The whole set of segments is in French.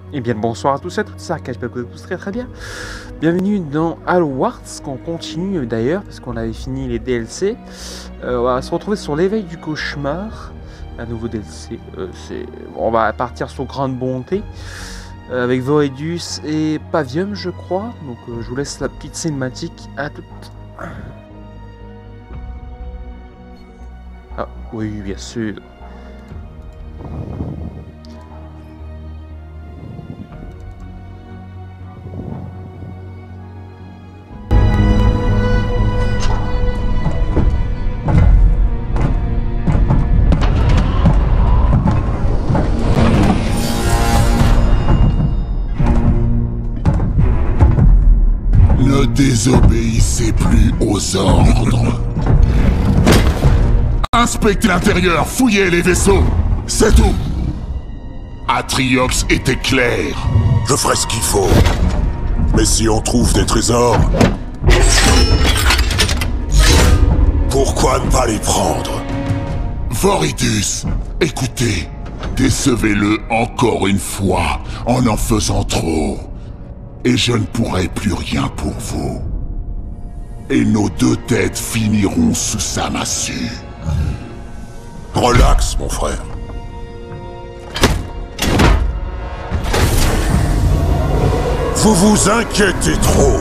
Eh bien le bonsoir à tous et à toutes, c'est Arcade, j'espère que vous allez très bien. Bienvenue dans Halo Wars, qu'on continue d'ailleurs, parce qu'on avait fini les DLC. On va se retrouver sur l'éveil du cauchemar, un nouveau DLC. On va partir sur Grande Bonté, avec Voridus et Pavium je crois. Donc je vous laisse la petite cinématique, à toutes. Ah oui, bien sûr. Ne désobéissez plus aux ordres. Inspectez l'intérieur, fouillez les vaisseaux. C'est tout. Atriox était clair. Je ferai ce qu'il faut. Mais si on trouve des trésors, pourquoi ne pas les prendre? Voridus, écoutez. Décevez-le encore une fois en faisant trop. Et je ne pourrai plus rien pour vous. Et nos deux têtes finiront sous sa massue. Relax, mon frère. Vous vous inquiétez trop.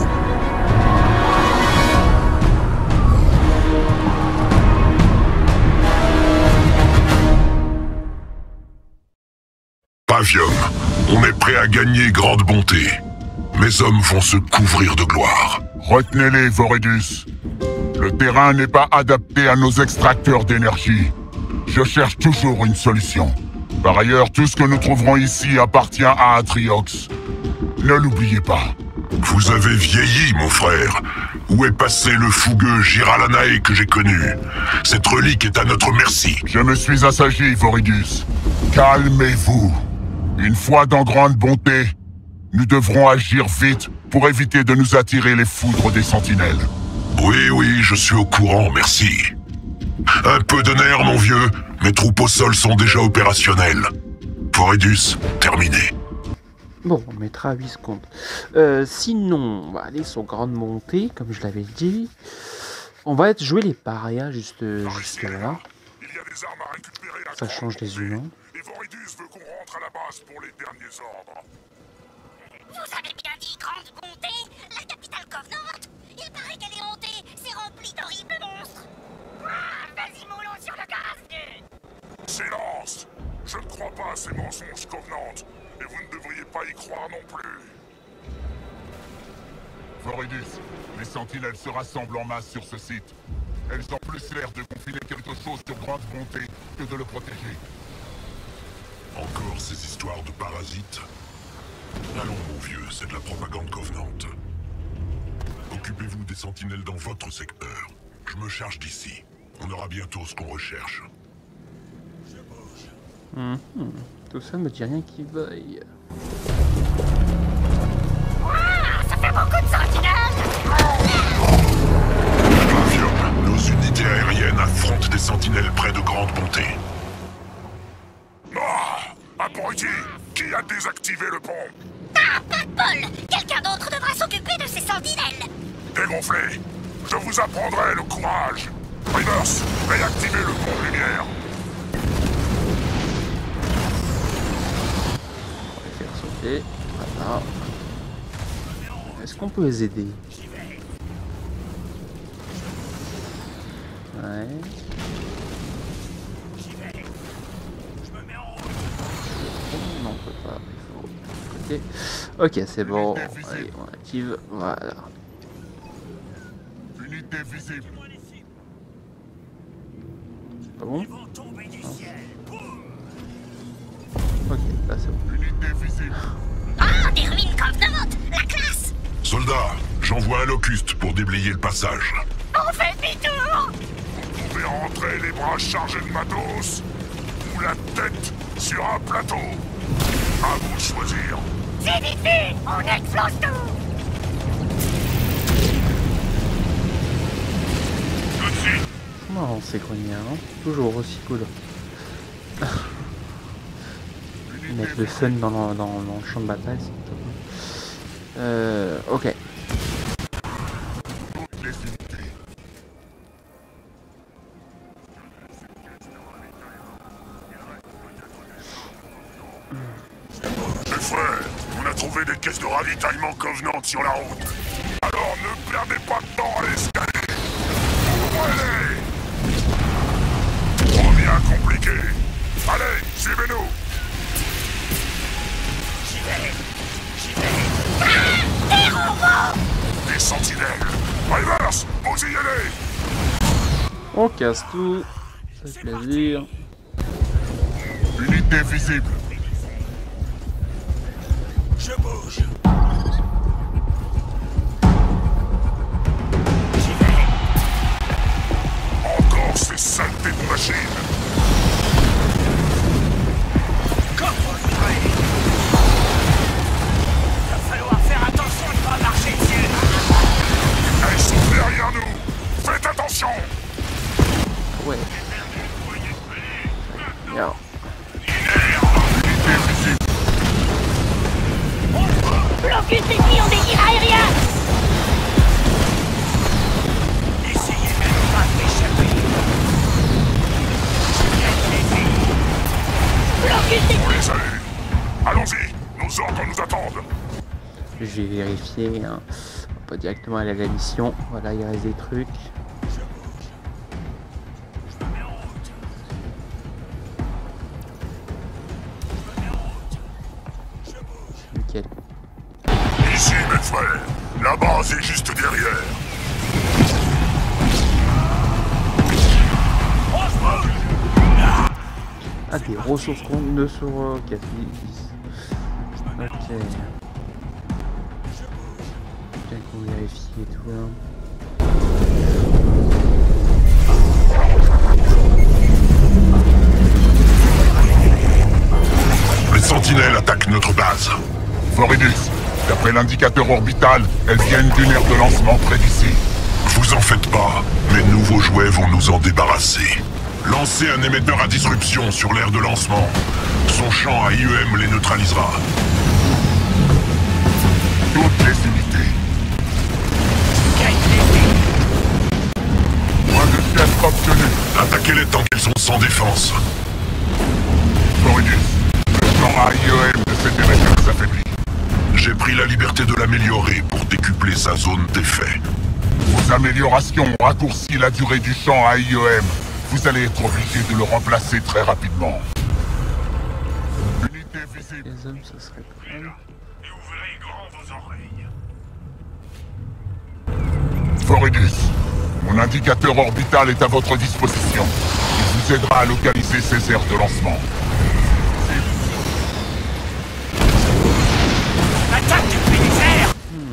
Pavium, on est prêt à gagner Grande Bonté. Mes hommes vont se couvrir de gloire. Retenez-les, Voridus. Le terrain n'est pas adapté à nos extracteurs d'énergie. Je cherche toujours une solution. Par ailleurs, tout ce que nous trouverons ici appartient à Atriox. Ne l'oubliez pas. Vous avez vieilli, mon frère. Où est passé le fougueux Jiralanae que j'ai connu? Cette relique est à notre merci. Je me suis assagi, Voridus. Calmez-vous. Une fois dans Grande Bonté, nous devrons agir vite pour éviter de nous attirer les foudres des sentinelles. Oui, je suis au courant, merci. Un peu de nerfs, mon vieux. Mes troupes au sol sont déjà opérationnelles. Voridus, terminé. Bon, on mettra 8 secondes. Sinon, on va aller sur Grande Montée, comme je l'avais dit. On va jouer les parias juste là. Il y a des armes à récupérer à Ça change des humains. Et Voridus veut qu'on rentre à la base pour les derniers ordres. Vous avez bien dit Grande Bonté, la capitale Covenant. Il paraît qu'elle est hantée, c'est rempli d'horribles monstres. Vas-y, moulons sur le gaz. Silence! Je ne crois pas à ces mensonges Covenant, et vous ne devriez pas y croire non plus. Voridus, les sentinelles se rassemblent en masse sur ce site. Elles ont plus l'air de confiler quelque chose sur Grande Bonté que de le protéger. Encore ces histoires de parasites? Allons, mon vieux, c'est de la propagande Covenant. Occupez-vous des sentinelles dans votre secteur. Je me charge d'ici. On aura bientôt ce qu'on recherche. Tout ça ne me dit rien qui veuille. Ça fait beaucoup de sentinelles. Pavium, nos unités aériennes affrontent des sentinelles près de Grande Bonté. Abruti! Qui a désactivé le pont? Ah, pas de bol. Quelqu'un d'autre devra s'occuper de ces sentinelles. Dégonflé! Je vous apprendrai le courage! Rivers, réactivez le pont de lumière! On va les faire sauter. Voilà. Est-ce qu'on peut les aider? Ouais. Non, on peut pas. Il faut... Ok, c'est bon. Allez, on active. Voilà. Unité visible. Pas bon? Ok, là c'est bon. Unité visible. Ah, des ruines Covenant, la classe. Soldats, j'envoie un locuste pour déblayer le passage. On fait demi-tour. Vous pouvez rentrer les bras chargés de matos ou la tête sur un plateau. À vous de choisir. C'est vite vu, on explose tout. Tout de suite. Comment c'est grenier, hein? Toujours aussi cool. Mettre le fun dans le champ de bataille, c'est top. Ok. Mes frères, on a trouvé des caisses de ravitaillement Covenant sur la route. Alors ne perdez pas de temps à l'escalier. Allez! Trop bien compliqué. Allez, suivez-nous. J'y vais. Des robots! Des sentinelles. Reverse, vous y allez. On casse tout. Ça fait plaisir. Unité visible. Je bouge. J'y vais. Encore ces saletés de machines. Coffre-fouet. Il va falloir faire attention de pas marcher dessus. Elles sont derrière nous. Faites attention. Ouais. Bien. Unité visible. Blocus ennemis en désir aérien. Essayez même pas de m'échapper. Blocus On ennemis. les salue. Allons-y. Nos ordres nous attendent. Je vais vérifier. Hein. On va pas directement aller à la mission. Voilà, il reste des trucs. Nickel. Ici, mes frères. La base est juste derrière. Ah, des ressources qu'on ne sur 4 Ok. Bien qu'on vérifie et tout là. Les sentinelles attaquent notre base. Voridus, d'après l'indicateur orbital, elles viennent d'une aire de lancement près d'ici. Vous en faites pas, mes nouveaux jouets vont nous en débarrasser. Lancez un émetteur à disruption sur l'aire de lancement. Son champ à IEM les neutralisera. Toutes les unités. Moins de chefs obtenus. Attaquez-les tant qu'elles sont sans défense. Voridus, le champ à IEM de cet émetteur s'affaiblit. J'ai pris la liberté de l'améliorer pour décupler sa zone d'effet. Vos améliorations ont raccourci la durée du champ à IEM. Vous allez être obligé de le remplacer très rapidement. Unité visible. Les hommes, ça serait pas mal. Et ouvrez grand vos oreilles. Voridus, mon indicateur orbital est à votre disposition. Il vous aidera à localiser ces aires de lancement. Attaque depuis les airs.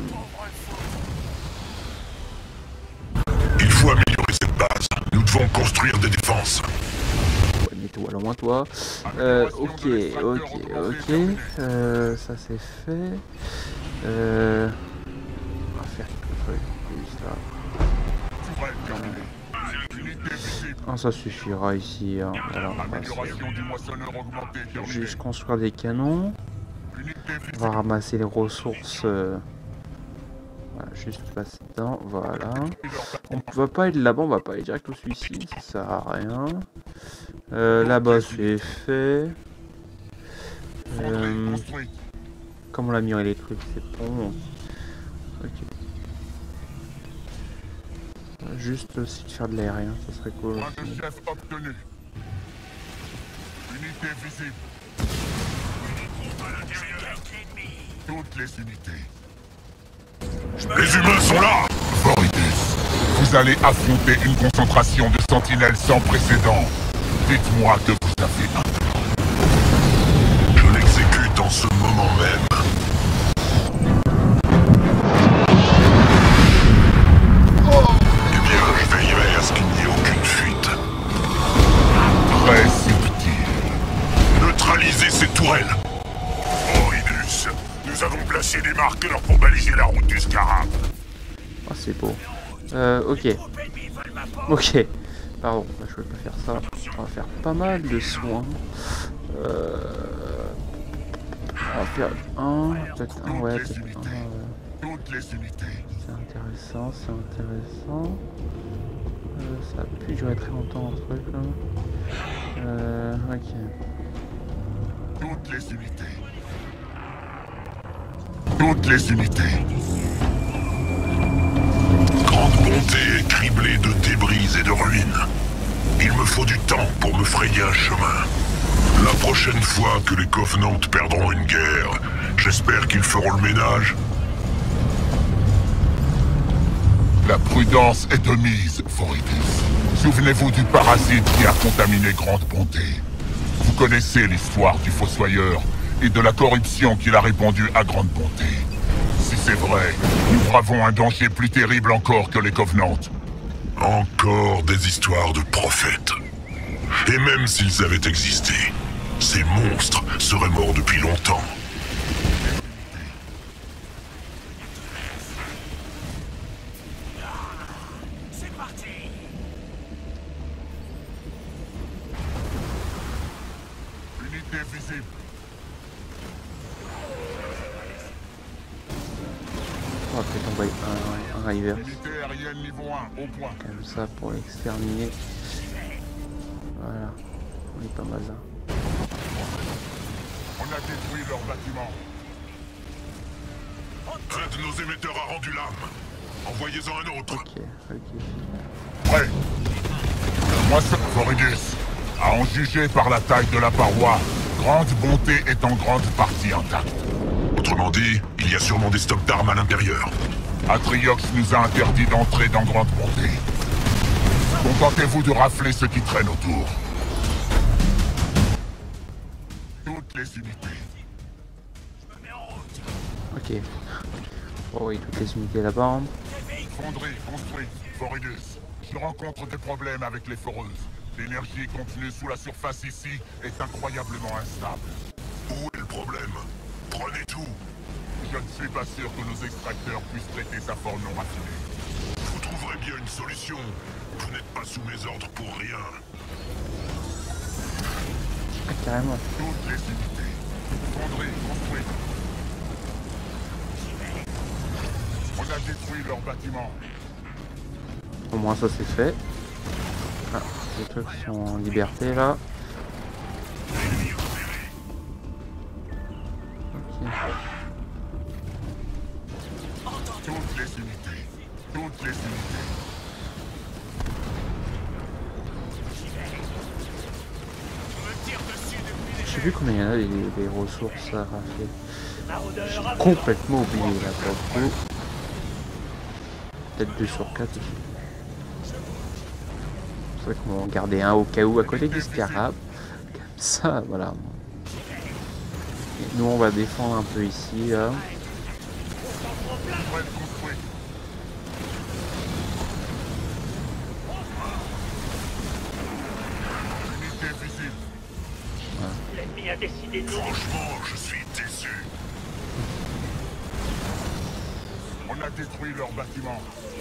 Il faut améliorer cette base. Nous devons construire des défenses. Ouais, mais toi, alors moins toi. Ok. Ça c'est fait. On va faire quelque chose. Juste là. Ah, ça suffira ici. Hein. Voilà, on va juste construire des canons. On va ramasser les ressources. Voilà, juste passer dedans. Voilà. On va pas aller là-bas, on va pas aller direct au suicide. Ça sert à rien. Là-bas, c'est fait. Comme on l'a mis les trucs, c'est bon. Ok. Juste aussi de faire de l'aérien, ça serait cool. Un de chef obtenu. Unité visible. Toutes les unités. Les humains sont là! Voridus, vous allez affronter une concentration de sentinelles sans précédent. Dites-moi que vous avez un plan. Je l'exécute en ce moment même. Eh bien, je veillerai à ce qu'il n'y ait aucune fuite. Très subtil. Neutralisez ces tourelles. Voridus, nous avons placé des marqueurs pour baliser la route du Scarab. Ah, c'est beau. Ok. Ok. Pardon, je vais pas faire ça. On va faire pas mal de soins. On va faire un, peut-être un, ouais, peut-être un. Toutes les unités. C'est intéressant, c'est intéressant. Ça a pu durer très longtemps un truc là. Ok. Toutes les unités. Toutes les unités. Grande bonté est criblée de débris et de ruines. Il me faut du temps pour me frayer un chemin. La prochaine fois que les Covenants perdront une guerre, j'espère qu'ils feront le ménage. La prudence est de mise, Voridus. Souvenez-vous du parasite qui a contaminé Grande Bonté. Vous connaissez l'histoire du Fossoyeur et de la corruption qu'il a répandue à Grande Bonté. Si c'est vrai, nous bravons un danger plus terrible encore que les Covenants. Encore des histoires de prophètes. Et même s'ils avaient existé, ces monstres seraient morts depuis longtemps. Unité visible. On va peut-être envoyer un river. Unité aérienne niveau 1, au point. Comme ça pour l'exterminer. Voilà. On est pas mal là. On a détruit leur bâtiment. Un de nos émetteurs a rendu l'âme. Envoyez-en un autre. Ok, ok. Prêt. Moi, ce Voridus. À en juger par la taille de la paroi, Grande Bonté est en grande partie intacte. Autrement dit, il y a sûrement des stocks d'armes à l'intérieur. Atriox nous a interdit d'entrer dans Grande Bonté. Contentez-vous de rafler ce qui traîne autour. Toutes les unités. Ok. Oh oui, toutes les unités là-bas. Fonderie construite, Voridus. Je rencontre des problèmes avec les foreuses. L'énergie contenue sous la surface ici est incroyablement instable. Où est le problème? Prenez tout. Je ne suis pas sûr que nos extracteurs puissent traiter sa forme non raffinée. Vous trouverez bien une solution. Vous n'êtes pas sous mes ordres pour rien. Ah, carrément. Toutes les unités. Fonderie construite. On a détruit leurs bâtiments. Au moins ça c'est fait. Ah, les trucs sont en liberté là. Ok. Toutes les unités. Toutes les unités. Je sais plus combien il y en a des ressources à rafler. J'ai complètement oublié là pour le coup. Peut-être 2 sur 4 aussi. C'est vrai qu'on va en garder un au cas où à côté du scarab. Comme ça, voilà. Et nous on va défendre un peu ici là. L'ennemi a décidé de nous... Franchement, je suis déçu. On a détruit leurs bâtiments.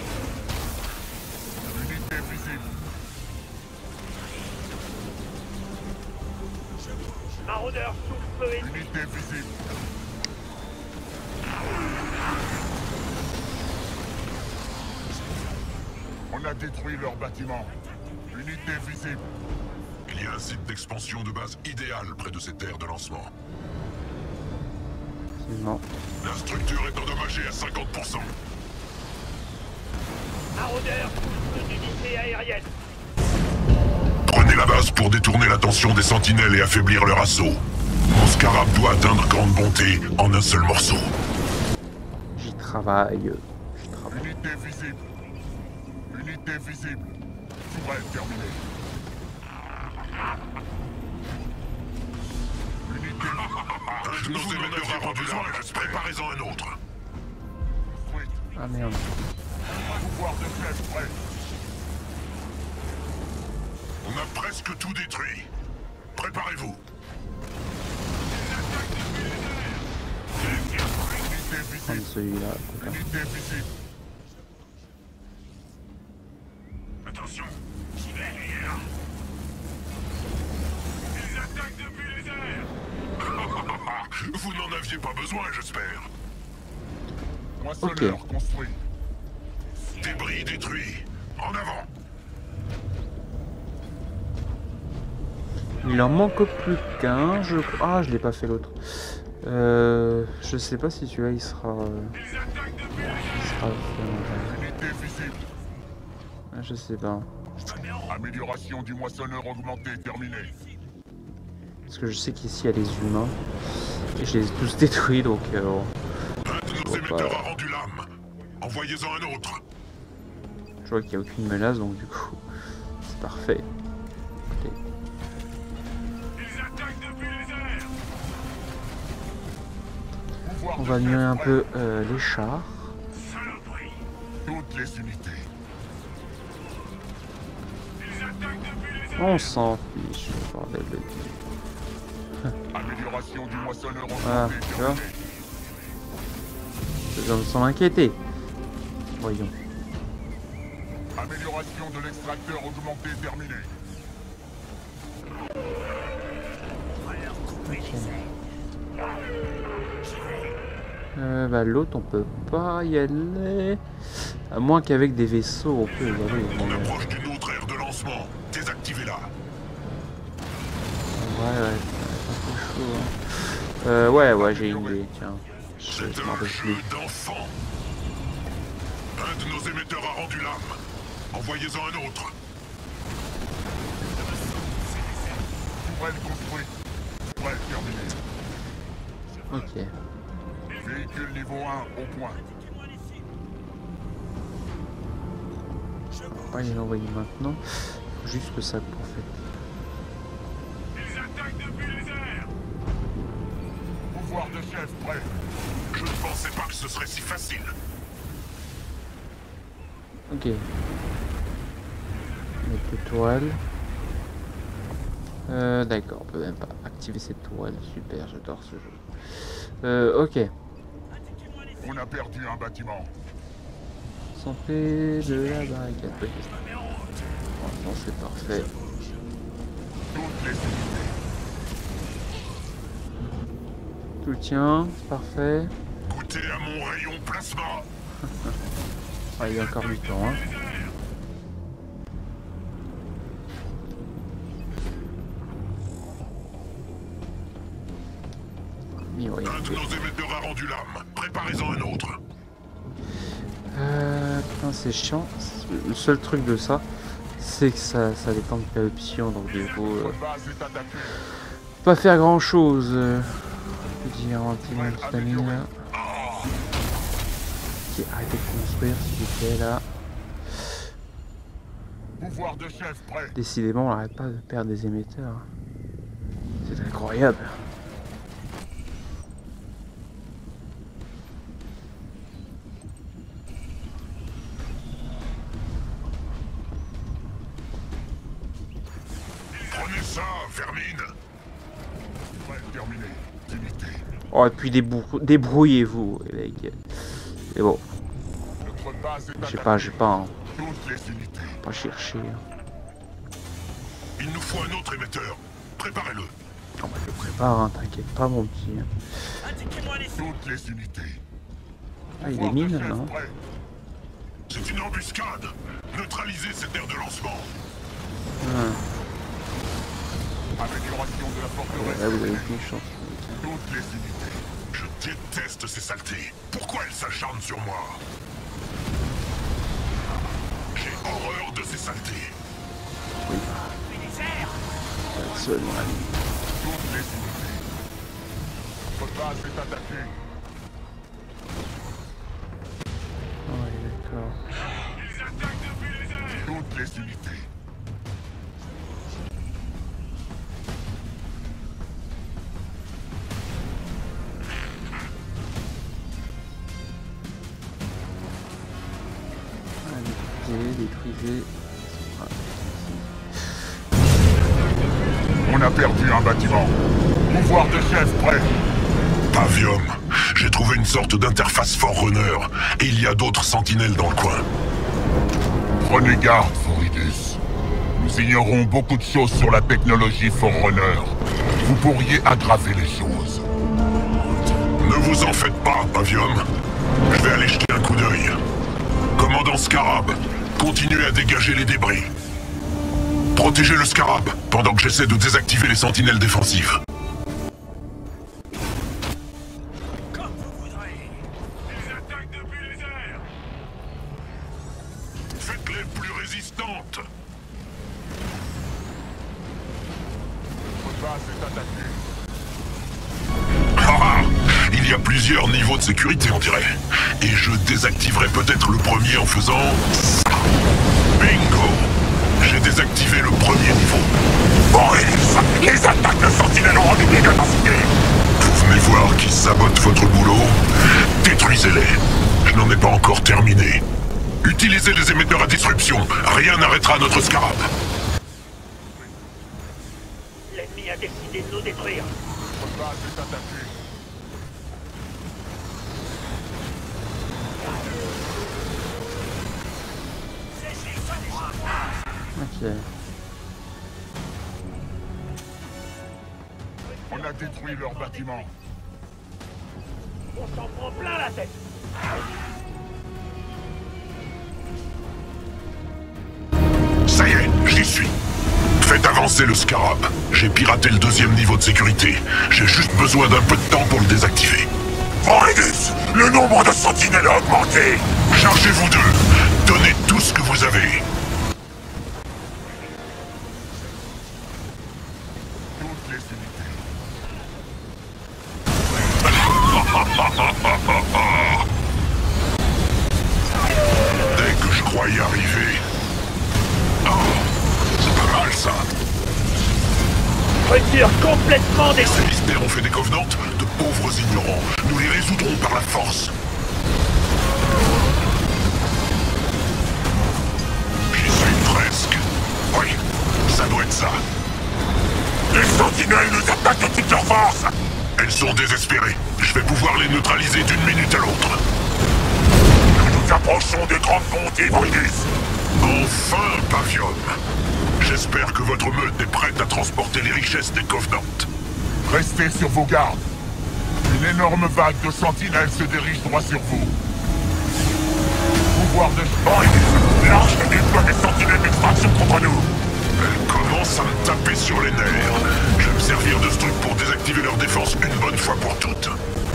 Unité visible. Maraudeur sous feu et... Unité visible. On a détruit leurs bâtiments. Unité visible. Il y a un site d'expansion de base idéal près de cette aire de lancement. Non. La structure est endommagée à 50%. Maraudeur sous feu d'unité aérienne. Prenez la base pour détourner l'attention des sentinelles et affaiblir leur assaut. Mon scarab doit atteindre Grande Bonté en un seul morceau. J'y travaille. Unité visible. Unité visible. Tourelle terminée. Unité Un de nos émetteurs a rendu l'âme. Préparez-en un autre. construite. Ah merde. Pouvoir de flèche prêt. On a presque tout détruit. Préparez-vous. Unité Prendre visible. celui-là. Unité visible. Attention, j'y vais, il est là. Ils attaquent depuis les airs. Vous n'en aviez pas besoin, j'espère. Moissonneur construit. Débris détruits. En avant. Il en manque plus qu'un. Ah, je l'ai pas fait l'autre. Je sais pas si celui-là il sera fait. Unité visible. Je sais pas. Amélioration du moissonneur augmenté terminée. Parce que je sais qu'ici il y a les humains. Et je les ai tous détruits donc. Un de nos émetteurs a rendu l'âme. Envoyez-en un autre. Je vois qu'il n'y a aucune menace donc du coup. C'est parfait. Ok. On va admirer un peu les chars. Toutes les unités. On s'en fiche, bordel de Dieu. Amélioration du moissonneur Ah, augmenté tu vois. terminée. Je dois s'en inquiéter. Voyons. Amélioration de l'extracteur augmenté terminée. Bah, l'autre on peut pas y aller. À moins qu'avec des vaisseaux on peut y aller. On Mais... approche d'une autre aire de lancement. Désactivez-la. Ouais, c'est un peu chaud. Hein. Ouais, j'ai une idée. Tiens. C'est Je m'en un rappelle jeu plus. d'enfant. Un de nos émetteurs a rendu l'âme. Envoyez-en un autre. Tourelle construite. Tourelle terminée. Ok. Véhicule niveau 1 au point. On va pas y l'envoyer maintenant. Faut juste que ça pour fait. Pouvoir de chef prêt. Je ne pensais pas que ce serait si facile. Ok. Mettre les tourelles. D'accord, on peut même pas activer cette tourelle. Super, j'adore ce jeu. Ok. On a perdu un bâtiment. Santé de la barricade. Ok. Bon, c'est parfait. Toutes les unités. Tout tient, c'est parfait. Goûtez à mon rayon plasma. Ah, il y a encore du temps, hein. Mais oui. Un de nos émetteurs a rendu l'âme. Préparez-en un autre. Putain, c'est chiant. Le seul truc de ça, c'est que ça dépend de l'option, donc du coup, Votre base est attaquée. pas faire grand chose. Je peux dire un petit peu de stamina. Ok, arrêtez de construire s'il vous plaît là. Pouvoir de chef prêt. Décidément, on n'arrête pas de perdre des émetteurs. C'est incroyable. Prenez ça, vermine. Tourelle terminée. Unité. Oh, et puis débrouillez-vous, les mecs. Et bon, Notre base est j'ai attaquée. pas, hein, Toutes les unités. pas chercher. Hein. Il nous faut un autre émetteur. Préparez-le. Oh, bah, je le prépare, hein, t'inquiète pas, mon petit. Toutes les unités. Ah, il est Pouvoir de mine, chef non? prêt. C'est une embuscade. Neutralisez cette aire de lancement. Amélioration de la forteresse. Là, vous avez une chance. Toutes les unités. Je déteste ces saletés. Pourquoi elles s'acharnent sur moi? J'ai horreur de ces saletés. Oui. Pas le seul, mon ami. Toutes les unités. Votre base est attaquée. Ouais, d'accord. Toutes les unités. Détruisez. On a perdu un bâtiment. Pouvoir de chef prêt. Pavium, j'ai trouvé une sorte d'interface Forerunner, et il y a d'autres sentinelles dans le coin. Prenez garde, Foridus. Nous ignorons beaucoup de choses sur la technologie Forerunner. Vous pourriez aggraver les choses. Pavium. Je vais aller jeter un coup d'œil. Commandant Scarab, continuez à dégager les débris. Protégez le Scarab pendant que j'essaie de désactiver les sentinelles défensives. Comme vous voudrez. Ils attaquent depuis les airs. Faites-les plus résistantes. Votre base est attaquée. Ah, il y a plusieurs niveaux de sécurité, on dirait. Et je désactiverai peut-être le premier en faisant ça. Bingo! J'ai désactivé le premier niveau. Boris, les attaques de sentinelles ont redoublé d'intensité. Vous venez voir qui sabote votre boulot? Détruisez-les. Je n'en ai pas encore terminé. Utilisez les émetteurs à disruption. Rien n'arrêtera notre Scarab. L'ennemi a décidé de nous détruire. Votre base est attaquée. Ok. On a détruit leur bâtiment. On s'en prend plein la tête. Ça y est, j'y suis. Faites avancer le Scarab. J'ai piraté le deuxième niveau de sécurité. J'ai juste besoin d'un peu de temps pour le désactiver. Voridus, le nombre de sentinelles a augmenté. Chargez-vous d'eux. Donnez tout ce que vous avez. Toutes les unités. Dès que je crois y arriver... Oh, c'est pas mal ça. Retire complètement des... Ces mystères ont fait des Covenants de pauvres ignorants. Nous les résoudrons par la force. J'y suis presque. Oui, ça doit être ça. Les sentinelles nous attaquent de toute leur force. Elles sont désespérées. Je vais pouvoir les neutraliser d'une minute à l'autre. Nous nous approchons des grandes montées, Voridus. Enfin, Pavium. J'espère que votre meute est prête à transporter les richesses des Covenants. Restez sur vos gardes. Une énorme vague de sentinelles se dirige droit sur vous. Pouvoir de Voridus, l'arche déploie des sentinelles d'extraction contre nous. Elles commencent à me taper sur les nerfs. Je vais me servir de ce truc pour désactiver leur défense une bonne fois pour toutes.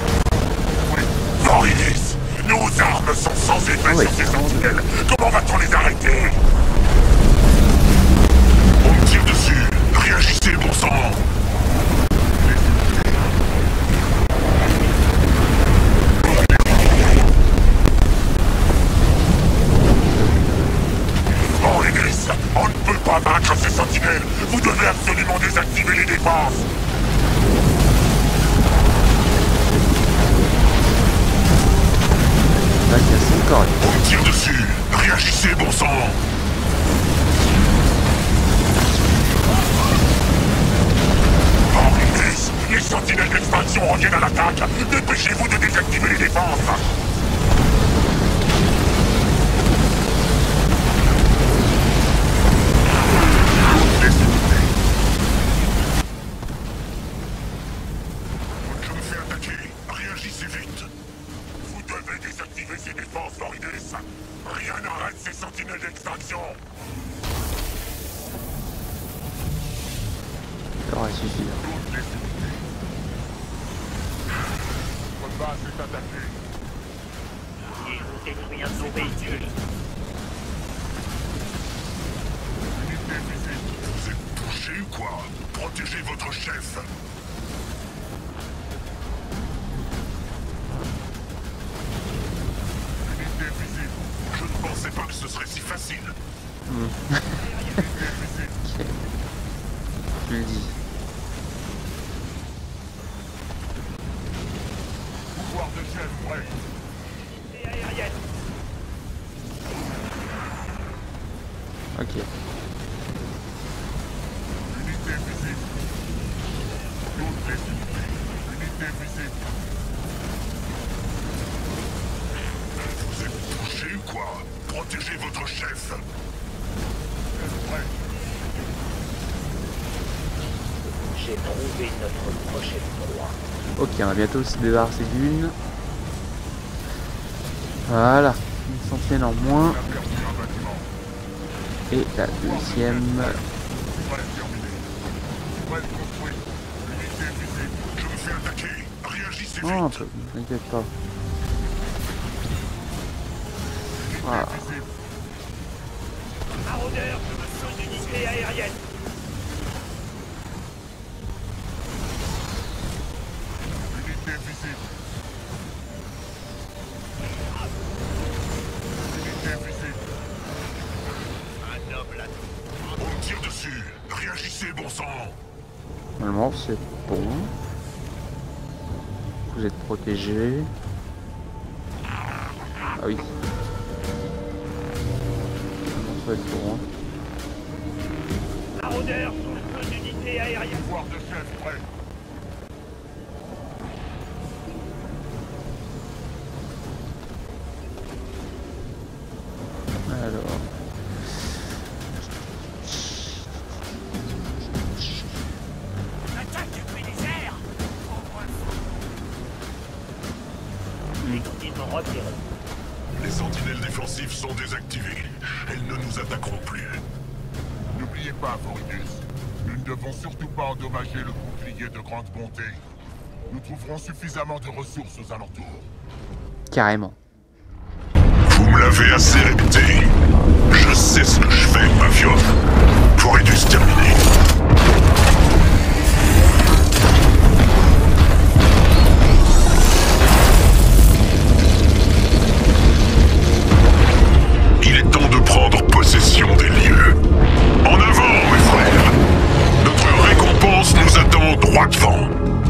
Voridus, nos armes sont sans effet sur ces sentinelles. Comment va-t-on les arrêter? On me tire dessus. Réagissez, bon sang. Voridus, on ne peut pas vaincre ces sentinelles. Vous devez absolument désactiver les défenses. Là, il y a 5 corps. On me tire dessus. Réagissez, bon sang. Voridus, les sentinelles d'extraction reviennent à l'attaque. Dépêchez-vous de désactiver les défenses. Les unités. Je me fais attaquer. Réagissez vite. Vous devez désactiver ces défenses, Voridus. Rien n'arrête ces sentinelles d'extraction. Ça aurait suffi. Toutes les unités. Votre base est attaquée. Ils ont détruit un de nos véhicules. Unité visible. Vous êtes touché ou quoi? Protégez votre chef. Unité visible. Je ne pensais pas que ce serait si facile. Unité visible. Tu le dis. Pouvoir de chef prêt. Et aérienne. Ok. Unité visible. Toutes les unités. Unité visible. Vous êtes touché ou quoi? Protégez votre chef. Prêt. J'ai trouvé notre prochaine proie. Ok, on va bientôt se débarrasser d'une. Voilà, une sentinelle en moins. Et la deuxième. Je me fais attaquer. Réagissez Oh, vite. t'inquiète pas. Voilà. Maraudeur, je me sens une unité aérienne. Unité visible. Unité visible. Un noble atout. On me tire dessus. Réagissez, bon sang. Normalement, c'est bon. Vous êtes protégé. Ah oui. Ça va être bon. Hein. Maraudeur, je me sens une unité aérienne. Pouvoir de chef prêt. Alors. L'attaque du puits des airs. Pauvre fou. Les cantines m'ont retiré. Les sentinelles défensives sont désactivées. Elles ne nous attaqueront plus. N'oubliez pas, Voridus. Nous ne devons surtout pas endommager le bouclier de grande bonté. Nous trouverons suffisamment de ressources aux alentours. Carrément. Vous me l'avez assez répété. Je sais ce que je fais, Mavium. Voridus terminé. Il est temps de prendre possession des lieux. En avant, mes frères. Notre récompense nous attend droit devant.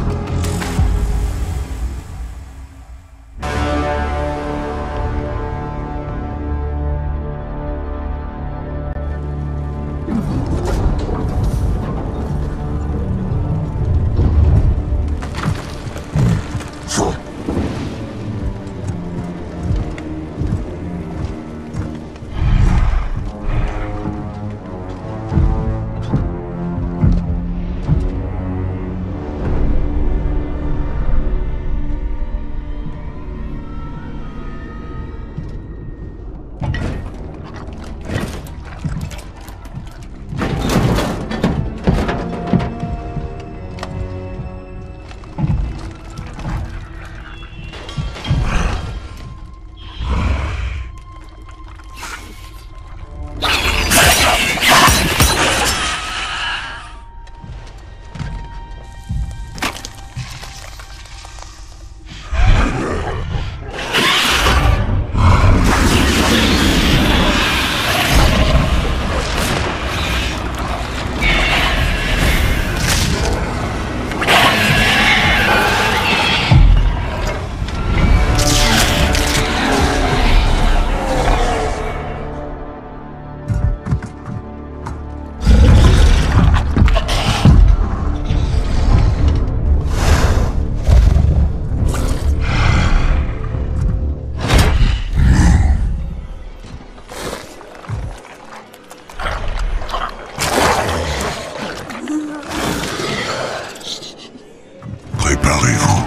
Préparez-vous.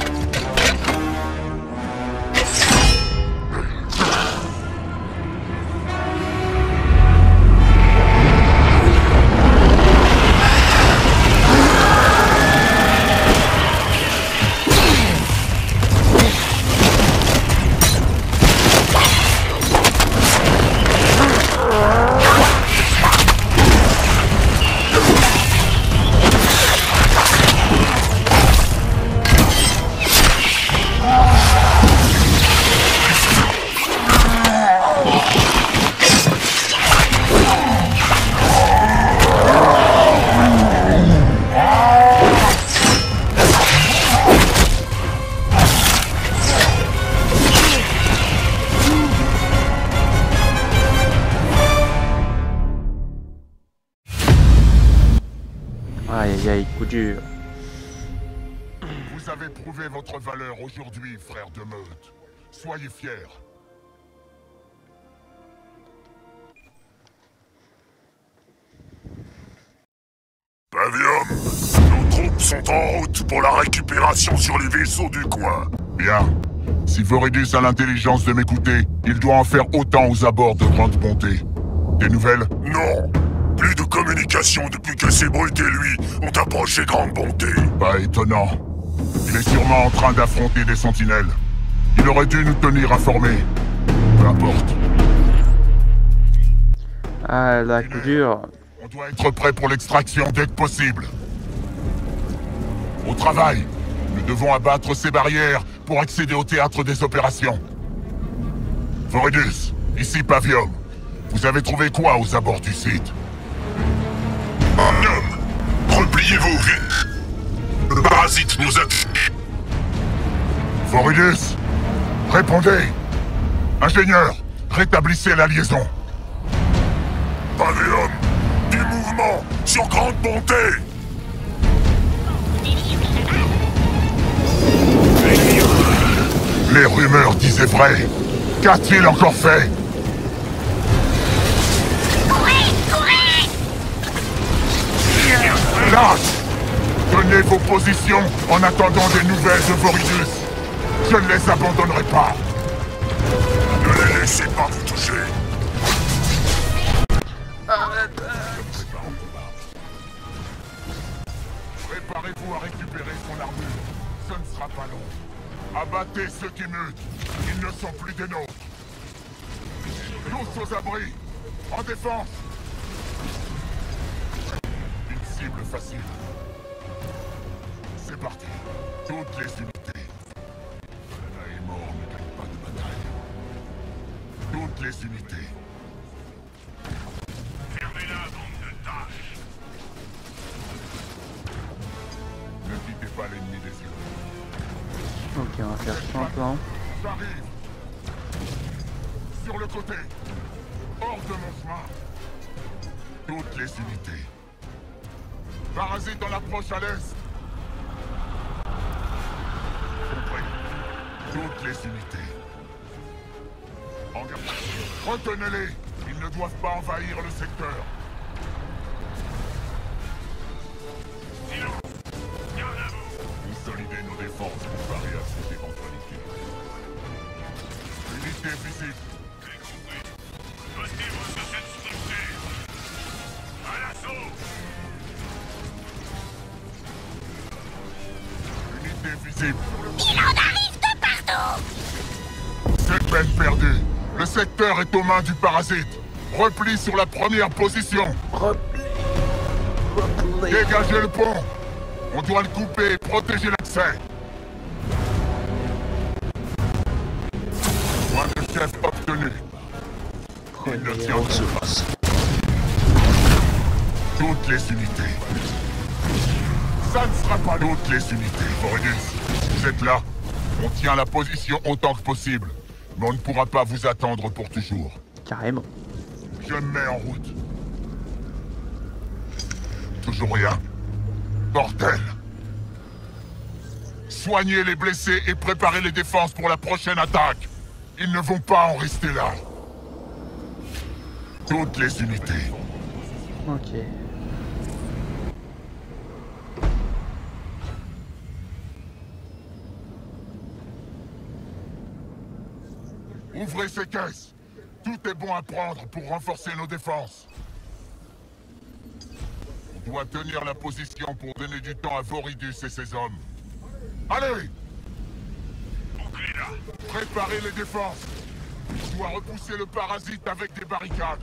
Aïe aïe aïe, coup dur. Vous avez prouvé votre valeur aujourd'hui, frères de meute. Soyez fiers. Mavium, nos troupes sont en route pour la récupération sur les vaisseaux du coin. Bien. Si Voridus a l'intelligence de m'écouter, il doit en faire autant aux abords de Grande Bonté. Des nouvelles? Non. Plus de communication depuis que ces brutes et lui ont approché Grande Bonté. Pas étonnant. Il est sûrement en train d'affronter des sentinelles. Il aurait dû nous tenir informés. Peu importe. Ah, la coup dur. On doit être prêt pour l'extraction dès que possible. Au travail. Nous devons abattre ces barrières pour accéder au théâtre des opérations. Voridus, ici Pavium. Vous avez trouvé quoi aux abords du site? Omnium, repliez-vous vite. Le parasite nous a... Voridus, répondez. Ingénieur, rétablissez la liaison. Pavium, du mouvement sur Grande Bonté. Les rumeurs disaient vrai. Qu'a-t-il encore fait? Courez, courez! Lâche! Tenez vos positions en attendant des nouvelles de Voridus. Je ne les abandonnerai pas. Ne les laissez pas vous toucher. Préparez-vous à récupérer son armure. Ce ne sera pas long. Abattez ceux qui mutent. Ils ne sont plus des nôtres. Tous aux abris. En défense. Une cible facile. C'est parti. Toutes les unités. Lana est mort ne gagne pas de bataille. Toutes les unités. Fermez-la, bande de tâches. Ne quittez pas l'ennemi des yeux. Ok, on va faire simple. Hein. J'arrive. Sur le côté. Hors de mon chemin. Toutes les unités. Parasite en approche à l'est. Compris. Toutes les unités. Retenez-les. Ils ne doivent pas envahir le secteur. Consolidez nos défenses pour parer à cette éventualité. Unité visible. Postez-vous sur cette structure. À l'assaut. Unité visible. Il en arrive de partout! C'est peine perdue. Le secteur est aux mains du parasite. Repli sur la première position. Dégagez le pont. On doit le couper et protéger l'accès. Point de chef obtenu. Il ne tient pas. Toutes les unités. Ça ne sera pas toutes les unités, Voridus. Vous êtes là. On tient la position autant que possible. Mais on ne pourra pas vous attendre pour toujours. Carrément. Je me mets en route. Toujours rien. Bordel. Soignez les blessés et préparez les défenses pour la prochaine attaque. Ils ne vont pas en rester là. Toutes les unités. Ok. Ouvrez ces caisses. Tout est bon à prendre pour renforcer nos défenses. On doit tenir la position pour donner du temps à Voridus et ses hommes. Allez! Bouclez-la. Préparez les défenses. On doit repousser le parasite avec des barricades.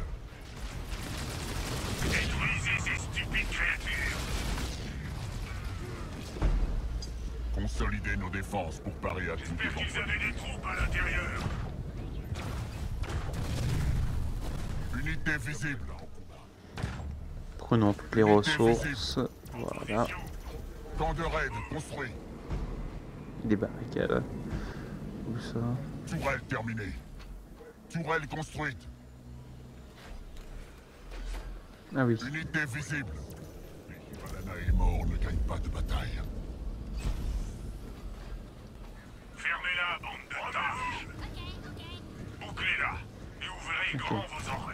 Détruisez ces stupides créatures. Consolidez nos défenses pour parer à tout J'espère qu'ils éventualité. avaient des troupes à l'intérieur. Unité visible. Prenons toutes les ressources. Voilà. Camp de raid construit. Des barricades. Où ça? Tourelle terminée. Tourelle construite. Ah oui. Unité visible. Valana est mort, ne gagne pas de bataille. Fermez-la, bande de tâches. Bouclez-la et ouvrez grand vos oreilles.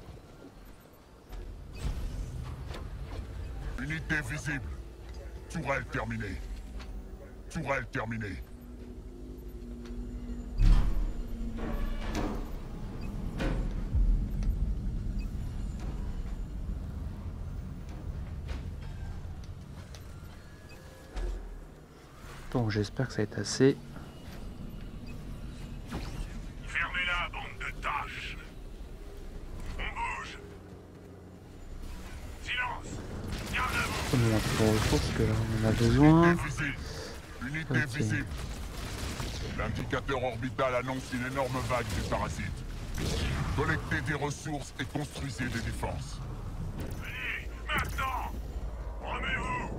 Unité visible. Tourelle terminée. Tourelle terminée. Donc j'espère que ça va être assez. Fermez-la, bande de tâches. On bouge. Silence. Garde-vous. Prenons un peu de ressources parce que là on en a besoin. Unité Ok. visible. L'indicateur orbital annonce une énorme vague de parasites. Collectez des ressources et construisez des défenses. Venez, maintenant. Remets-vous.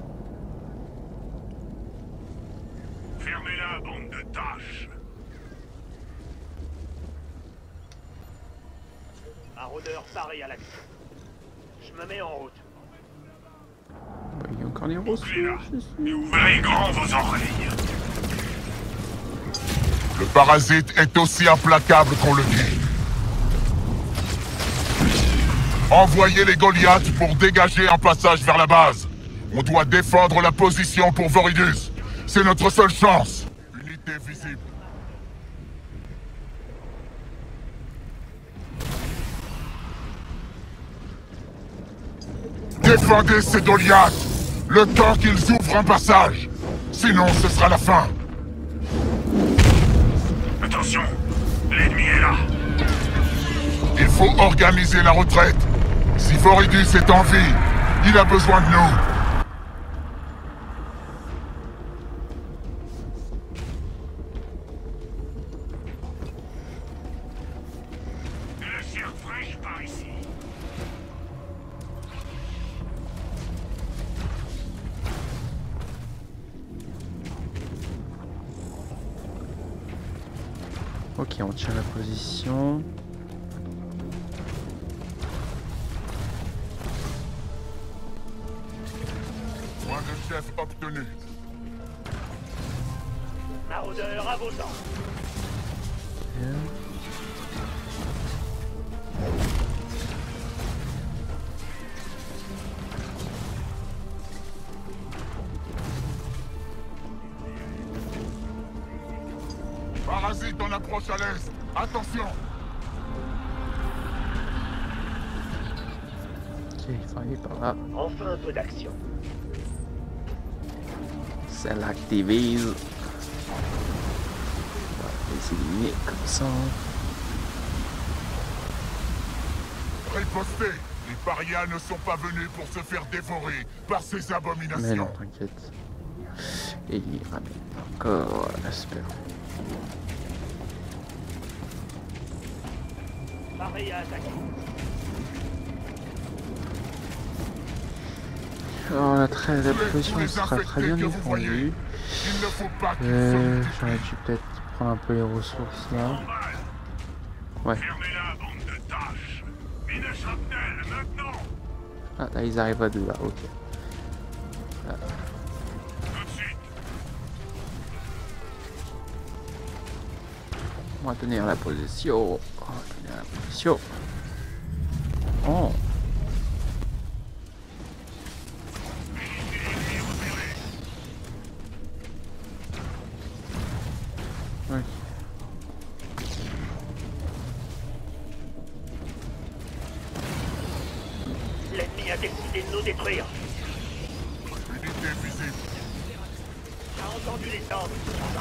Fermez-la, bande de tâches. Maraudeur paré à l'action. Je me mets en route. Bah, il y a encore des ressources ici. Et ouvrez grand vos oreilles. Le parasite est aussi implacable qu'on le dit. Envoyez les Goliaths pour dégager un passage vers la base. On doit défendre la position pour Voridus. C'est notre seule chance. Unité visible. Défendez ces Goliaths, le temps qu'ils ouvrent un passage. Sinon, ce sera la fin. Attention, l'ennemi est là. Il faut organiser la retraite. Si Voridus est en vie, il a besoin de nous. De la chair fraîche par ici. Ok, on tient la position. Point de chef obtenu. Maraudeur à vos ordres. Bien. Parasite en approche à l'est. Attention. Ok, il faut aller par là. Enfin un peu d'action. Ça l'activise. On va les éliminer comme ça. Ripostez. Les parias ne sont pas venus pour se faire dévorer par ces Mais abominations. non, t'inquiète. Et il ramène encore l'asper. Paré à attaquer. Alors la position Tous les sera très bien infectés que vous voyez. défendue. Il ne faut pas qu'ils se multiplient. J'aurais dû peut-être prendre un peu les ressources là. Ouais. Fermez-la, bande de tâches. Mine shrapnel, maintenant. Ah là ils arrivent à deux là, ok. Tout de suite. On va tenir la position. On va tenir la position. Oh. Oui. L'ennemi a décidé de nous détruire. Unité visible. J'ai entendu les ordres.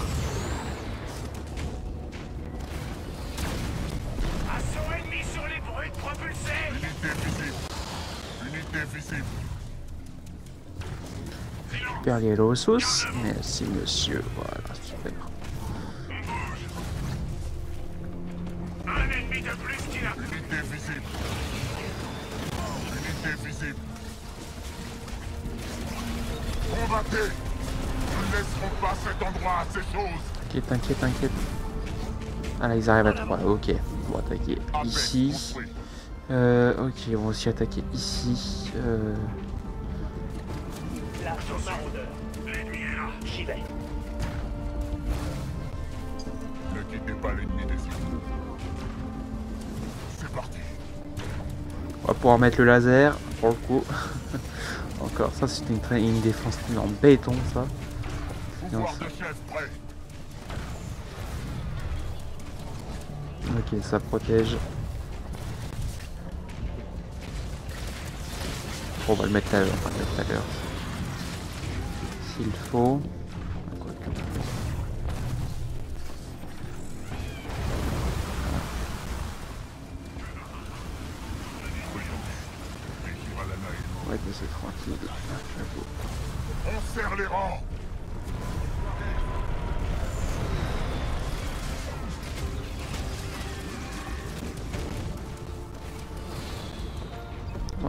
Assaut ennemi sur les brutes propulsés. Unité visible. Unité visible. Super les ressources. Merci monsieur. Voilà, super. Un ennemi de plus qu'il a. Unité visible. Unité visible. Combattez. Nous ne laisserons pas cet endroit à ces choses. T'inquiète, t'inquiète, t'inquiète. Ah là ils arrivent à 3, ok. On va attaquer ici. Construit. Ok, on va aussi attaquer ici. Là, maraudeur. L'ennemi est là. J'y vais. Ne quittez pas l'ennemi des yeux. C'est parti. On va pouvoir mettre le laser pour le coup. Encore, ça c'est une défense en béton ça. Pouvoir de chef prêt. Ok, ça protège. On va le mettre à l'heure, S'il faut. Quoique.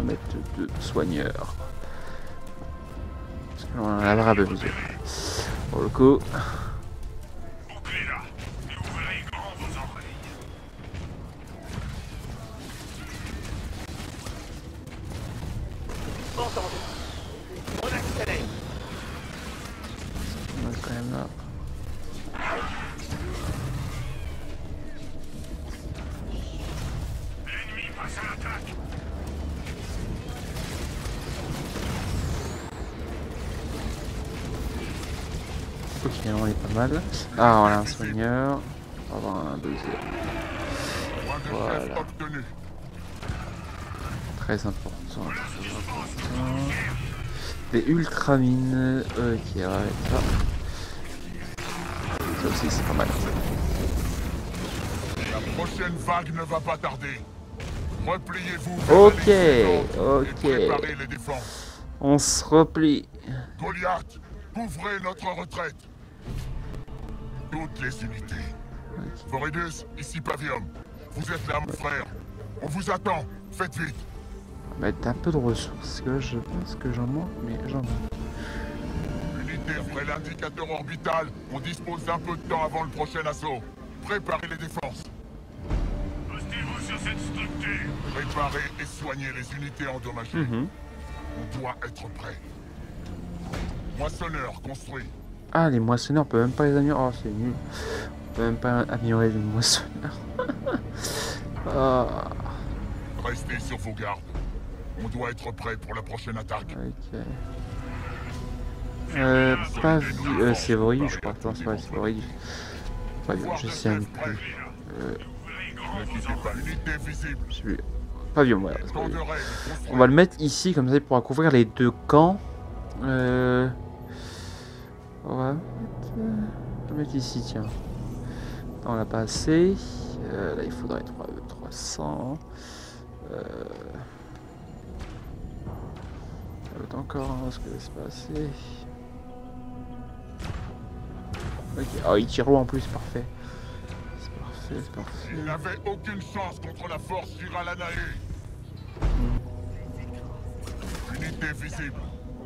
mettre 2 soigneurs. Parce qu'on en a vraiment besoin. Pour le coup. Bouclez là et ouvrez grand vos oreilles. Entendu. On accélère. On est quand même là. L'ennemi passe à l'attaque. Ok, on est pas mal. Ah, voilà un soigneur. On va avoir un deuxième. Point de Voilà. chef obtenu. Très important. Très important. Des ultramines. Ok, on va mettre ça. Ça aussi, c'est pas mal. La prochaine vague ne va pas tarder. Repliez-vous Ok, vers les ok. et préparez les défenses. On se replie. Goliath, couvrez notre retraite. Toutes les unités. Voridus, ici Pavium. Vous êtes là, mon frère. On vous attend. Faites vite. On va mettre un peu de ressources. Que je pense que j'en manque, mais j'en ai. Unité après l'indicateur orbital. On dispose d'un peu de temps avant le prochain assaut. Préparez les défenses. Postez-vous sur cette structure. Préparez et soignez les unités endommagées. On doit être prêt. Moissonneur construit. Ah, les moissonneurs, on peut même pas les améliorer. Oh, c'est nul. On peut même pas améliorer les moissonneurs. Ah, Restez sur vos gardes. On doit être prêt pour la prochaine attaque. ok. Pas vu. C'est Voridus, je crois. Attends, c'est vrai, c'est Voridus. Pas vu, je sais même plus. Ne quittez pas. Unité visible. Je sais plus. Pas vu, voilà. Camp de règle construit. On va le mettre ici, comme ça il pourra couvrir les 2 camps. On va le mettre ici, tiens. On l'a pas assez. Là, il faudrait 300. Encore, hein, parce que c'est pas assez. Ok, oh, il tire loin en plus, parfait. C'est parfait, c'est parfait. Il n'avait aucune chance contre la force Jiralanae. Unité visible.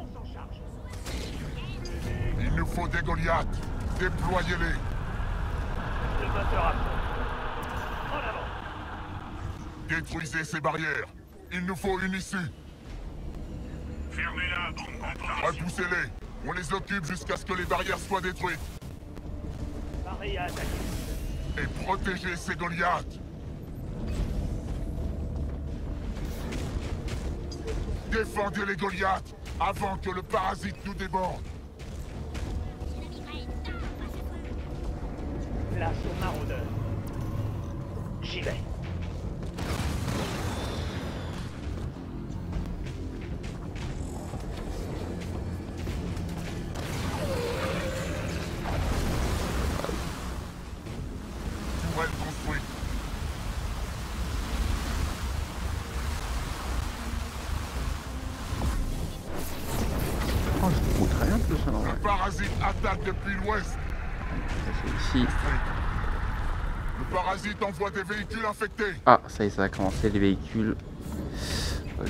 Il nous faut des Goliaths. Déployez-les. Le moteur à fond. En avant. Détruisez ces barrières. Il nous faut une issue. Fermez-la, bombe contre Repoussez-les. On les occupe jusqu'à ce que les barrières soient détruites. Pareil à attaquer. Et protégez ces Goliaths. Défendez les Goliaths avant que le parasite nous déborde. Place aux maraudeurs. J'y vais. Tourelle construite. Oh, je trouve très bien tout ça, en vrai. Le parasite attaque depuis l'ouest. Ça, c'est ici. Le parasite envoie des véhicules infectés. Ah, ça y est, ça a commencé les véhicules. Ok.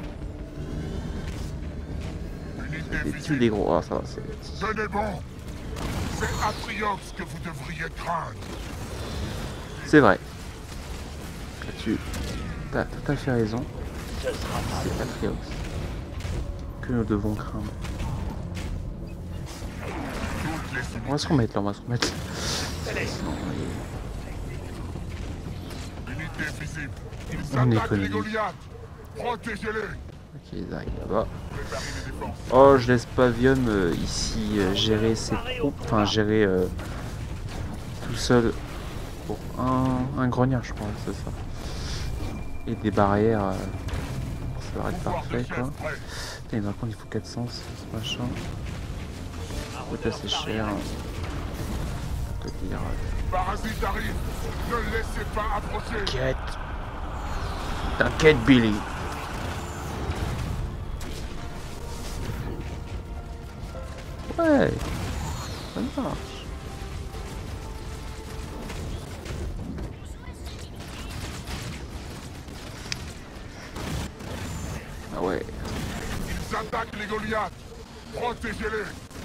Unité Les tuiles visible. des gros. Ah, ça va, c'est petit. Tenez bon. C'est Atriox que vous devriez craindre. C'est vrai. Là-dessus, t'as tout à fait raison. Ce sera pas C'est Atriox que nous devons craindre. Toutes les unités. On va se remettre là, on va se remettre. Céleste. Non, Unité visible. Ils On attaquent économise. les Goliaths. Protégez-les. ok, ils arrivent là-bas. Préparez les défenses. Oh, je laisse Pavium ici gérer ses troupes, enfin gérer tout seul pour un grognard, je crois, c'est ça. Et des barrières, ça va être Pouvoir de parfait chef quoi. prêt. Et par contre, il faut 400, c'est machin. Peut-être assez cher. Peut-être qu'il y aura. Parasite arrive. Ne le laissez pas approcher. T'inquiète. T'inquiète, Billy. Ouais, ça marche. attaquent les Goliaths. Protégez-les.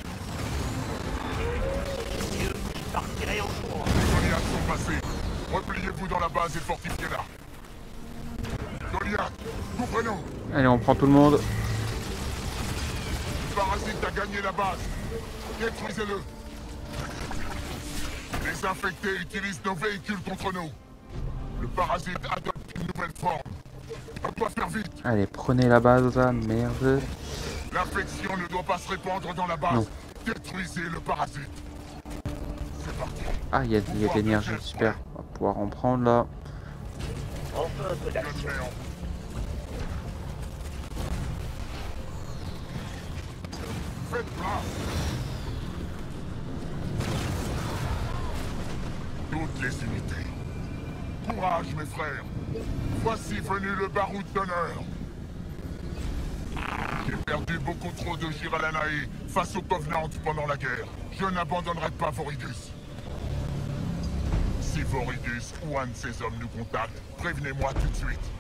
Je partirai en courant. Les Goliaths sont passés. Repliez-vous dans la base et fortifiez-la. Goliath, couvrez-nous. Allez, on prend tout le monde. Le parasite a gagné la base. Détruisez-le. Les infectés utilisent nos véhicules contre nous. Le parasite adopte une nouvelle forme. On doit faire vite. Allez, prenez la base là, merde. L'infection ne doit pas se répandre dans la base. Non. Détruisez le parasite. C'est parti. Ah, il y a de l'énergie, super. On va pouvoir en prendre là. On veut un peu d'action. Faites place. Toutes les unités. Courage, mes frères. Voici venu le baroud d'honneur. J'ai perdu beaucoup trop de Jiralanae face aux Covenants pendant la guerre. Je n'abandonnerai pas Voridus. Si Voridus ou un de ses hommes nous contacte, prévenez-moi tout de suite.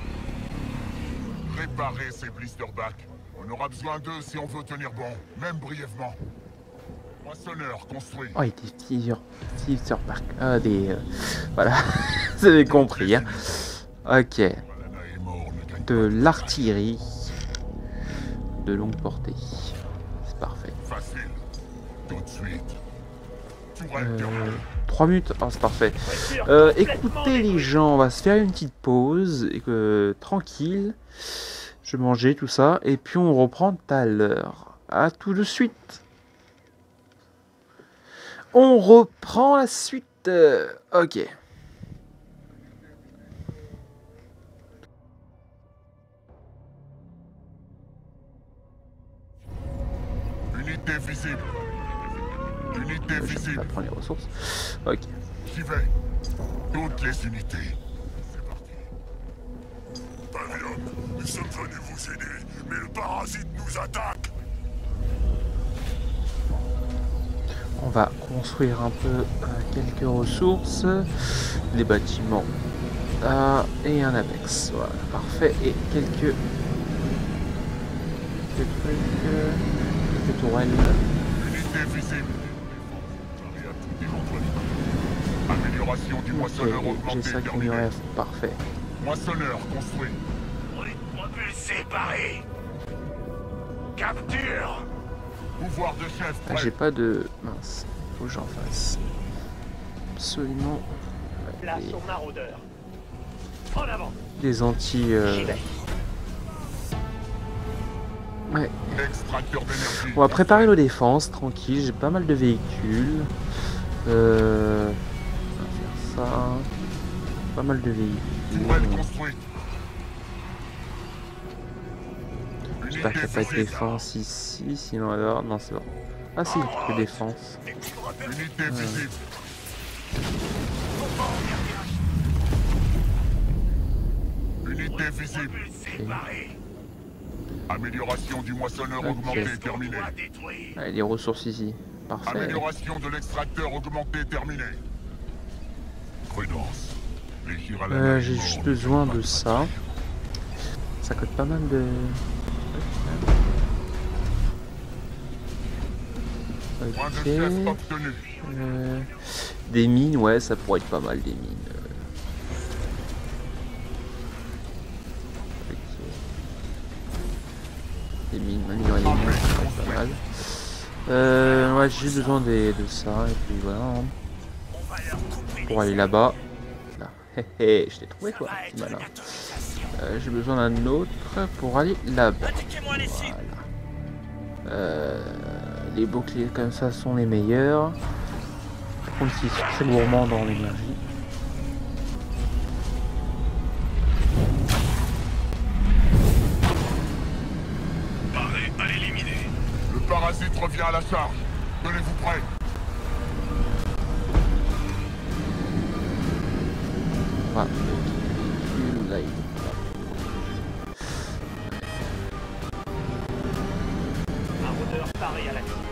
Réparez ces blisterbacks. On aura besoin d'eux si on veut tenir bon, même brièvement. Moissonneur construit. Oh, il était Steve sur Park. Ah, voilà, vous avez compris. Hein. Ok. Jiralanae mort ne gagne De l'artillerie de longue portée. C'est parfait. pas facile. Tout de suite. Tourelle terminée. 3 minutes, oh, c'est parfait. Écoutez les gens, on va se faire une petite pause, et tranquille. Je vais manger tout ça, et puis on reprend tout à l'heure. À tout de suite. On reprend la suite. Ok. Unité visible. Unité Je vais visible. pas prendre les ressources. Ok. J'y vais. Toutes les unités. C'est parti. Pavillon, nous sommes venus vous aider, mais le parasite nous attaque. On va construire un peu quelques ressources, des bâtiments et un apex. Voilà, parfait. Et quelques tourelles. Unité visible. J'arrive à toute éventualité. Amélioration du moissonneur J'ai augmenté 5 terminée. millions, parfait. Moissonneur construit. Propulsé, Paris. Capture. Pouvoir de chef Ah, prêt. j'ai pas de... Mince, faut que j'en fasse. Absolument Place aux maraudeurs. En avant. des anti... J'y vais. Ouais. Extracteur d'énergie. On va préparer nos défenses, tranquille, j'ai pas mal de véhicules. On va faire ça. Pas mal de Tourelle véhicules. construite. J'espère qu'il n'y a pas de défense ici, sinon alors... Non, c'est bon. Ah si, que défense. Unité visible. Unité visible. Propulsé, Paris. Amélioration du moissonneur Ok. augmenté terminée. Doit détruire. Allez, les ressources ici. Parfait. Amélioration de l'extracteur augmenté terminée. Prudence. Les Jiralanae J'ai morts juste ne besoin gagnent de pas ça. Ça coûte pas mal de... Point de Ok. chef obtenu. Des mines, ouais, ça pourrait être pas mal, des mines. Ok. Des mines, améliorer les mines, ça pourrait être pas mal. Ouais, j'ai besoin de ça, et puis voilà. Hein. On va leur couper Pour aller là-bas. Là. Hé hé, je t'ai trouvé quoi, petit malin. J'ai besoin d'un autre pour aller là-bas. Indiquez-moi les cibles. Voilà. Les boucliers comme ça sont les meilleurs. Par contre, ils sont très gourmands dans l'énergie. Paré à l'éliminer. Le parasite revient à la charge. Tenez-vous prêts. Voilà. Là, il est Maraudeur Paris à l'action.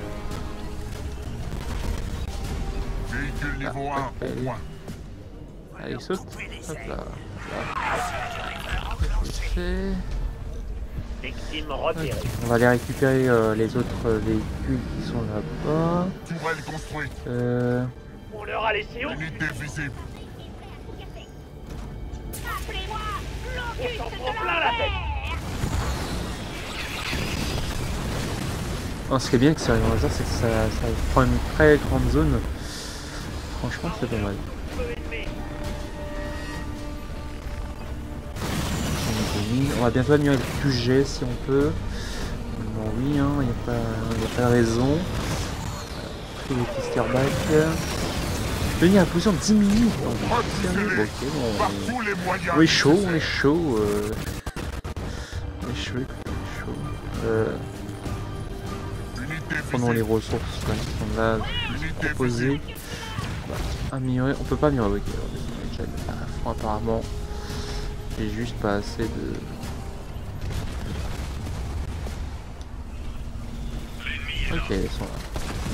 Véhicule niveau 1 au point. là. Allez, saute. Couper les Hop ailes. là. Là. C'est fait. Victime repérée. On va aller récupérer les autres véhicules qui sont là-bas. Tourelle construite. On leur a laissé aucune. Unité visible. Appelez-moi On l'Auguste s'en de prend plein la tête. Oh, ce qui est bien que c'est Rayon Laser, c'est que ça prend une très grande zone. Franchement, c'est pas mal. Feu ennemi. On va bientôt améliorer le QG si on peut. Bon, oui, hein, il n'y a pas de raison. Pris les Fisterback. Tenir à position de 10 minutes. Refusez-les Ok, bon, par tous les moyens. on est chaud, on est nécessaires. chaud. On est chaud, écoute, on est chaud. Unité Prenons les visible. ressources là, qui sont là, Unité proposées. visible. Améliorer, on peut pas améliorer. Ok, on est déjà à la fin apparemment. J'ai juste pas assez de. Ok, ils sont là.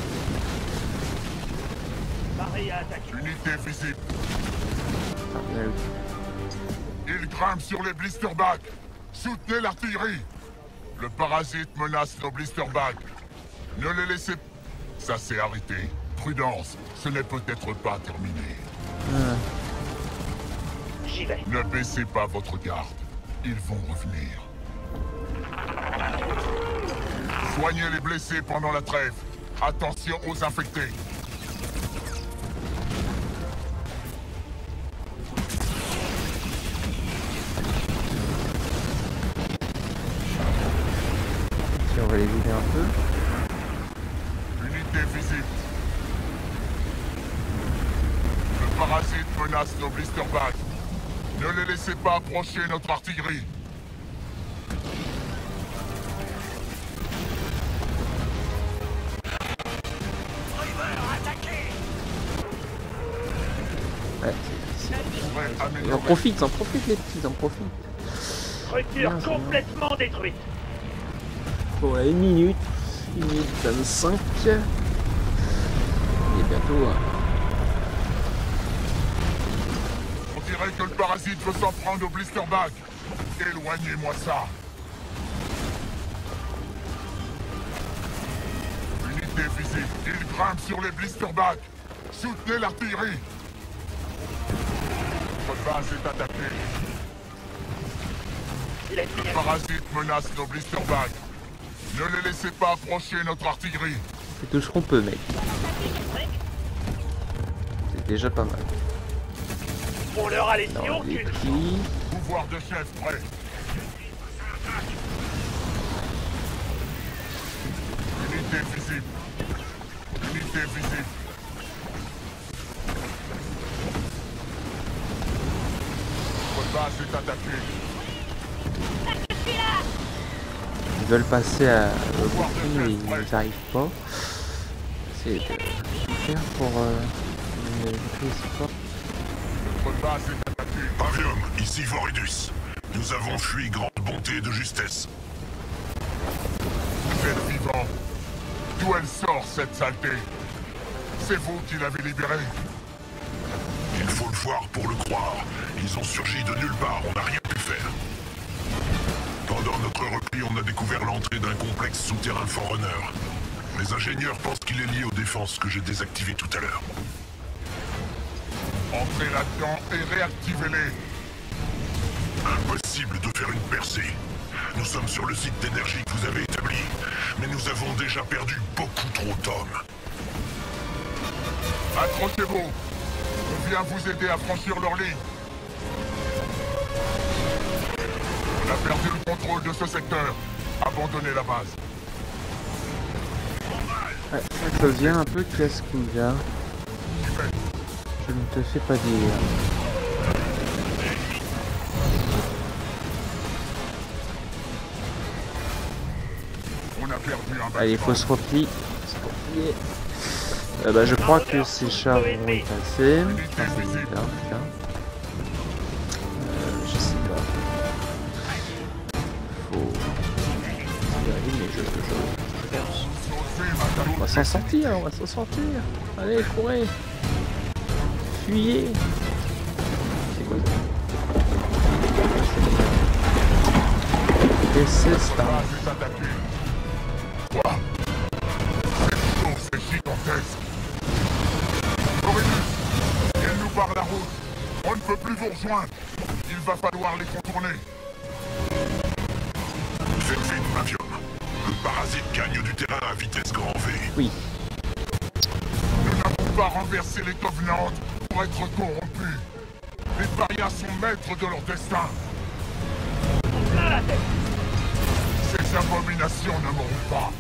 Pareil à attaquer. Unité visible. Ah, on a eu- Ils grimpent sur les blisterbacks. Soutenez l'artillerie. Le parasite menace nos blisterbacks. Ne les laissez... Ça s'est arrêté. Prudence, ce n'est peut-être pas terminé. Ah, J'y vais. Ne baissez pas votre garde. Ils vont revenir. Soignez les blessés pendant la trêve. Attention aux infectés. ok, on va les vider un peu. Unité visible. Le parasite menace nos blisterbacks. Ne les laissez pas approcher notre artillerie. Ouais, Pourrait ils en améliorer. profitent les petits, ils en profitent. Structure Bien, c'est bien. complètement détruite. Bon, à 1 minute 25. Il est bientôt. On dirait que le parasite veut s'en prendre au blisterback. Éloignez-moi ça. Unité visible. Il grimpe sur les blisterbacks. Soutenez l'artillerie. Votre base est attaquée. Il est Le bien. parasite menace nos blisterbacks. Ne les laissez pas approcher notre artillerie. C'est tout ce qu'on peut, mec. C'est déjà pas mal. On leur a laissé Alors, les aucune. petits. Pouvoir de chef prêt. Unité visible. Unité visible. Votre base est attaquée. Ils veulent passer à l'autre mais ils n'arrivent pas. C'est de tout faire pour maîtriser ça. Votre base est attaquée. Pavium, ici Voridus. Nous avons fui grande bonté et de justesse. Vous êtes vivant. D'où elle sort cette saleté? C'est vous qui l'avez libérée. Il faut le voir pour le croire. Ils ont surgi de nulle part, on n'a rien pu faire. Pendant notre repli, on a découvert l'entrée d'un complexe souterrain Forerunner. Les ingénieurs pensent qu'il est lié aux défenses que j'ai désactivées tout à l'heure. Entrez là-dedans et réactivez-les. Impossible de faire une percée. Nous sommes sur le site d'énergie que vous avez établi, mais nous avons déjà perdu beaucoup trop d'hommes. Accrochez-vous. On vient vous aider à franchir leur ligne. On a perdu le contrôle de ce secteur. Abandonnez la base. Ouais, ça devient un peu casse-couille là. Je ne te fais pas dire. On a perdu un bâtiment. Allez, il faut se replier. Bah, je crois que ces chars vont y passer. Enfin, c'est là, en tout cas. Je sais pas. Faut y aller, mais je cherche. On va s'en sortir, on va s'en sortir. Allez, courez. Fuyez. C'est quoi ça? c'est Notre ça. base est attaquée. Quoi? Cette course est gigantesque. Corvinus, ils nous barrent la route. On ne peut plus vous rejoindre. Il va falloir les contourner. Faites vite, Mavium. Le parasite gagne du terrain à vitesse grand V. Oui. Nous n'avons pas renversé les Covenants pour être corrompus. Les parias sont maîtres de leur destin. Plein la tête. Ces abominations ne mourront pas.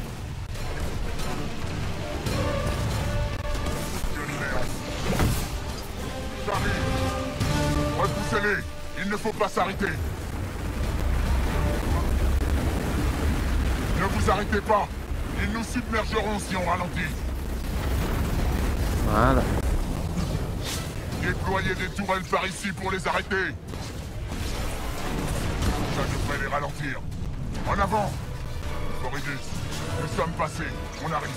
Dieu de merde. J'arrive. Repoussez-les. Il ne faut pas s'arrêter. Ne vous arrêtez pas. Ils nous submergeront si on ralentit. Voilà. Déployez des tourelles par ici pour les arrêter. Ça devrait les ralentir. En avant. Corridus, nous sommes passés. On arrive.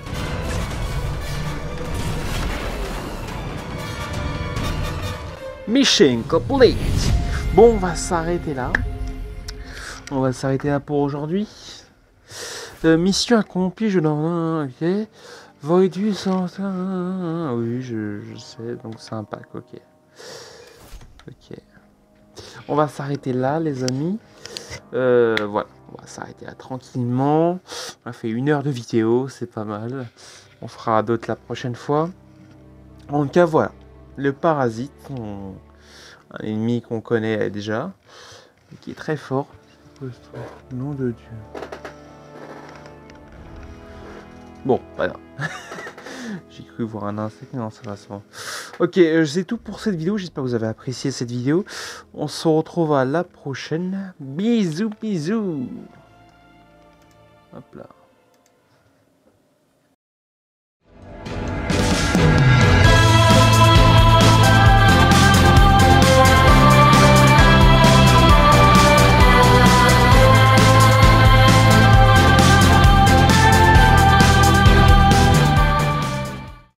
Mission complete. Bon, on va s'arrêter là. On va s'arrêter là pour aujourd'hui. Mission accomplie, je n'en... Ok. Voidus... Oui, je sais, donc c'est un pack, ok. Ok. On va s'arrêter là, les amis. Voilà, on va s'arrêter là tranquillement. On a fait 1 heure de vidéo, c'est pas mal. On fera d'autres la prochaine fois. En tout cas, voilà. Le parasite, un ennemi qu'on connaît déjà, qui est très fort. Nom de Dieu. Bon, voilà. J'ai cru voir un insecte, non, ça va, c'est bon. Ok, c'est tout pour cette vidéo. J'espère que vous avez apprécié cette vidéo. On se retrouve à la prochaine. Bisous, bisous. Hop là.